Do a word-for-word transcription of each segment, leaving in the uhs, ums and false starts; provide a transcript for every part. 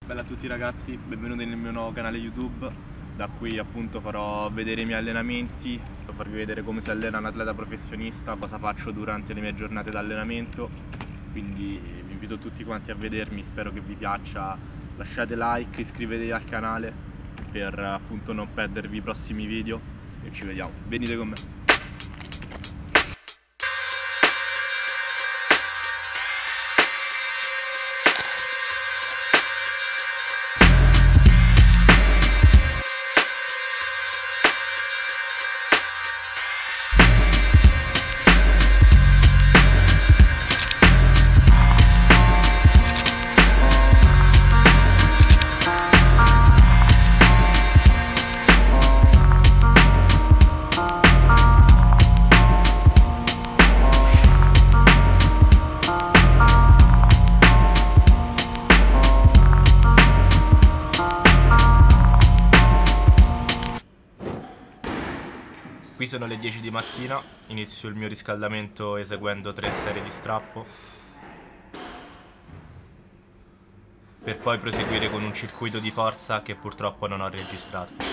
Bella a tutti ragazzi, benvenuti nel mio nuovo canale YouTube. Da qui appunto farò vedere i miei allenamenti, farò farvi vedere come si allena un atleta professionista, cosa faccio durante le mie giornate d'allenamento. Quindi vi invito tutti quanti a vedermi, spero che vi piaccia. Lasciate like, iscrivetevi al canale per appunto non perdervi i prossimi video e ci vediamo. Venite con me. Qui sono le dieci di mattina, inizio il mio riscaldamento eseguendo tre serie di strappo per poi proseguire con un circuito di forza che purtroppo non ho registrato.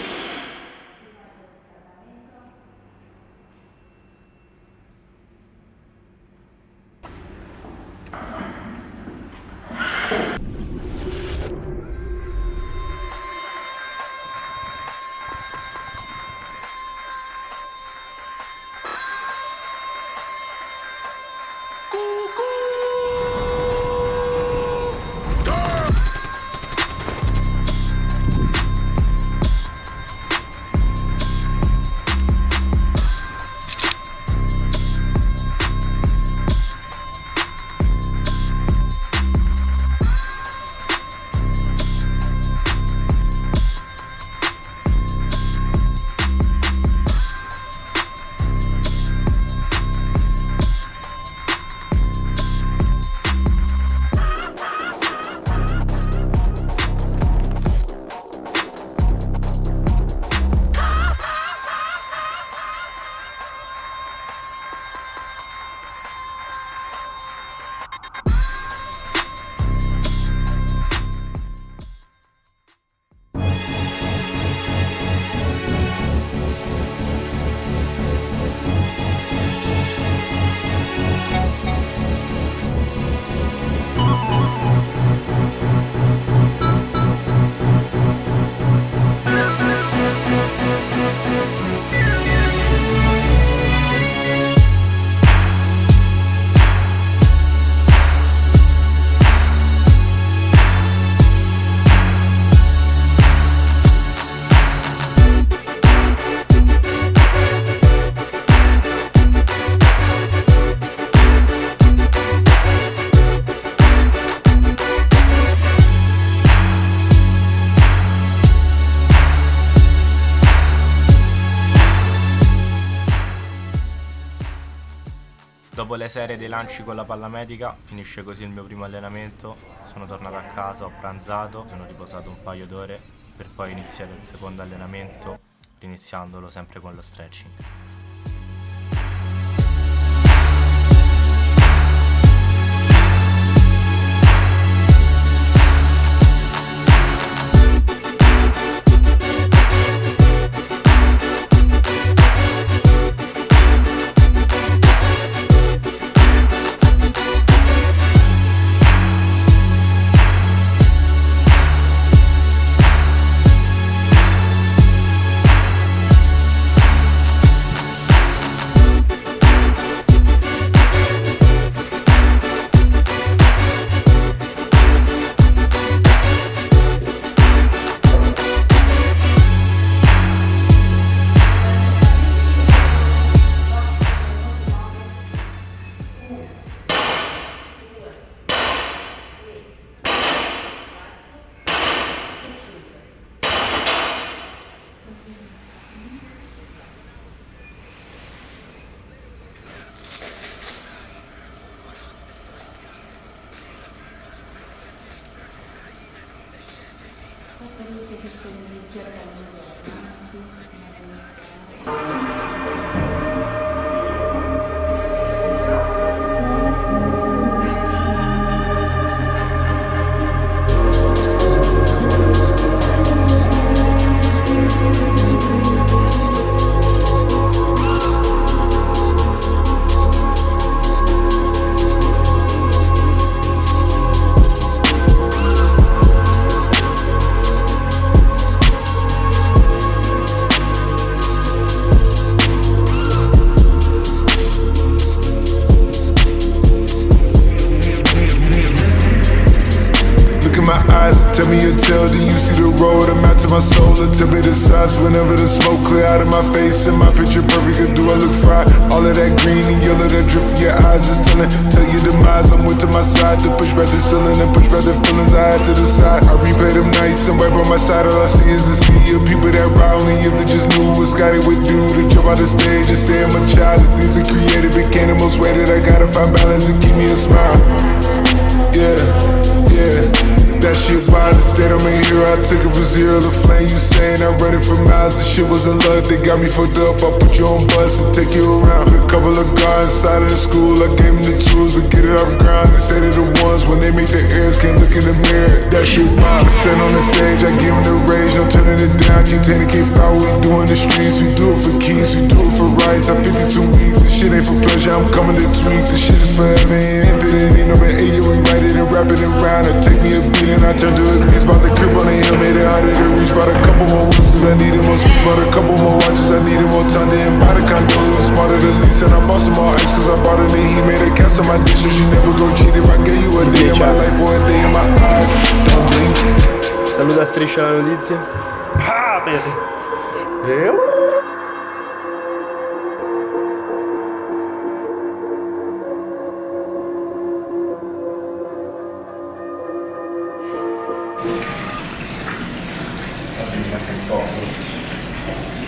Dopo le serie dei lanci con la palla medica, finisce così il mio primo allenamento. Sono tornato a casa, ho pranzato, sono riposato un paio d'ore per poi iniziare il secondo allenamento, iniziandolo sempre con lo stretching. che sono leggermente avanti. tell me your tale, do you see the road? I'm out to my soul, and tell me the signs whenever the smoke clear out of my face. And my picture perfect, or do I look fried? All of that green and yellow that drip from your eyes is telling. Tell your demise, I'm with to my side to push back the ceiling and push back the feelings I had to the side. I replay them nights and right by my side, all I see is a sea of people that ride only if they just knew what Scotty would do to jump out the stage and say I'm a child. The things I created became the most way that I gotta find balance and keep me a smile. Yeah, yeah. That shit wild, the state I'm in here, I took it from zero to flame. You saying I'm running for miles, the shit wasn't luck. They got me fucked up, I put you on bus and take you around. A couple of guys inside of the school, I gave them the tools to get it off the ground. They say they're the ones when they make the airs, can't look in the mirror. That shit wild, I stand on the stage, I give them the rage, I'm turning it down. Can't take it, can't foul, we do in the streets. We do it for keys, we do it for rights. I'm fifty-two weeks, this shit ain't for pleasure, I'm coming to tweak. This shit is forever and infinity, no man eight, we write it and wrap it around. And take me a beat and I turn to a beast. Bought the crib on the hill, made it harder to reach. Bought a couple more wheels cause I needed more speed. Bought a couple more watches, I needed more time. Didn't buy the condo, it was smarter to lease. And I bought some more ice cause I bought it and he made a cast on my dish. So she never gon' cheat if I gave you a day in my life or a day in my eyes. Don't blink. Saluta Striscia la notizia. Ah, vedi. Eh? Oggi mi sa che poco.